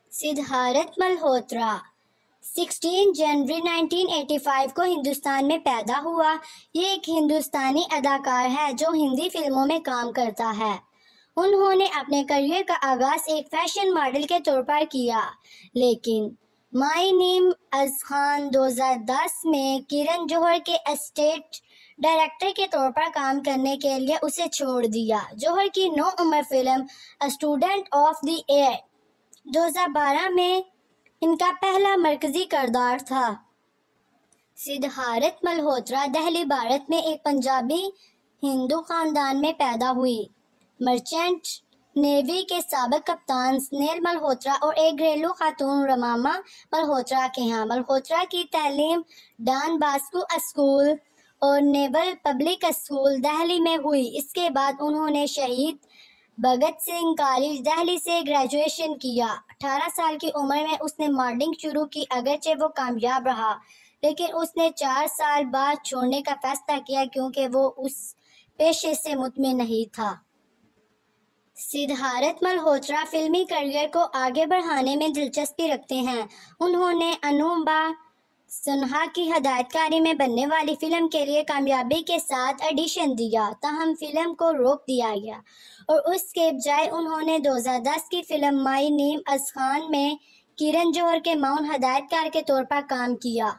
سدھارتھ ملہوترا 16 جنوری 1985 کو ہندوستان میں پیدا ہوا۔ یہ ایک ہندوستانی اداکار ہے جو ہندی فلموں میں کام کرتا ہے۔ انہوں نے اپنے کیریئر کا آغاز ایک فیشن ماڈل کے طور پر کیا، لیکن مائی نیم از خان 2010 میں کرن جوہر کے اسسٹنٹ ڈائریکٹر کے طور پر کام کرنے کے لیے اسے چھوڑ دیا۔ جوہر کی نوعمر film student of the year 2012 میں ان کا پہلا مرکزی کردار تھا۔ سدھارتھ ملہوترا دہلی، بھارت میں ایک پنجابی ہندو خاندان میں پیدا ہوئی۔ مرچنٹ نیوی کے سابق کپتان سنیل ملہوترا اور ایک گھریلو خاتون رماما ملہوترا کے ہاں ملہوترا کی تعلیم ڈان باسکو اسکول اور نیول پبلک اسکول دہلی میں ہوئی۔ اس کے بعد انہوں نے شہید بھگت سنگھ کالج دہلی سے گریجویشن کیا۔ 18 سال کی عمر میں اس نے ماڈلنگ شروع کی، اگرچہ وہ کامیاب رہا، لیکن اس نے 4 سال بعد چھوڑنے کا فیصلہ کیا کیونکہ وہ اس پیشے سے مطمئن نہیں تھا۔ سدھارتھ ملہوترا فلمی کیریئر کو آگے بڑھانے میں دلچسپی رکھتے ہیں۔ انہوں نے انوبھا سنہا کی ہدایت کاری میں بننے والی فلم کے لیے کامیابی کے ساتھ آڈیشن دیا، تاہم فلم کو روک دیا گیا اور اس کے بجائے انہوں نے 2010 کی فلم مائی نیم از خان میں کرن جوہر کے معاون ہدایت کار کے طور پر کام کیا۔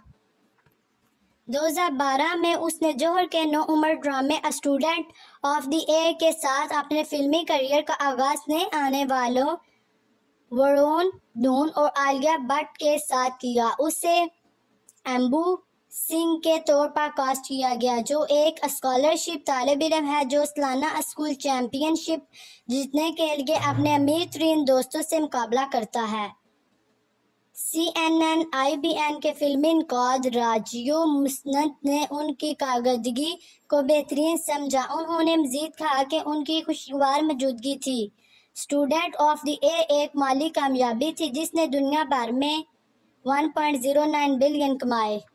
2012 میں اس نے جوہر کے نوعمر ڈرامے اسٹوڈنٹ آف دی ایئر کے ساتھ اپنے فلمی کیریئر کا آغاز نئے آنے والوں ورون دھون اور عالیہ بھٹ کے ساتھ کیا۔ اسے امبو سنگھ کے طور پر کاسٹ کیا گیا، جو ایک اسکالرشپ طالب علم ہے جو سالانہ اسکول چیمپئن شپ جیتنے کے لیے اپنے امیر ترین دوستوں سے مقابلہ کرتا ہے۔ CNN IBN کے فلمی نقاد راجیو مسند نے ان کی کارکردگی کو بہترین سمجھا۔ انہوں نے مزید کہا کہ ان کی خوشگوار موجودگی تھی۔ اسٹوڈنٹ آف دی ایئر ایک مالی کامیابی تھی جس نے دنیا بھر میں $1.09 بلین کمائے۔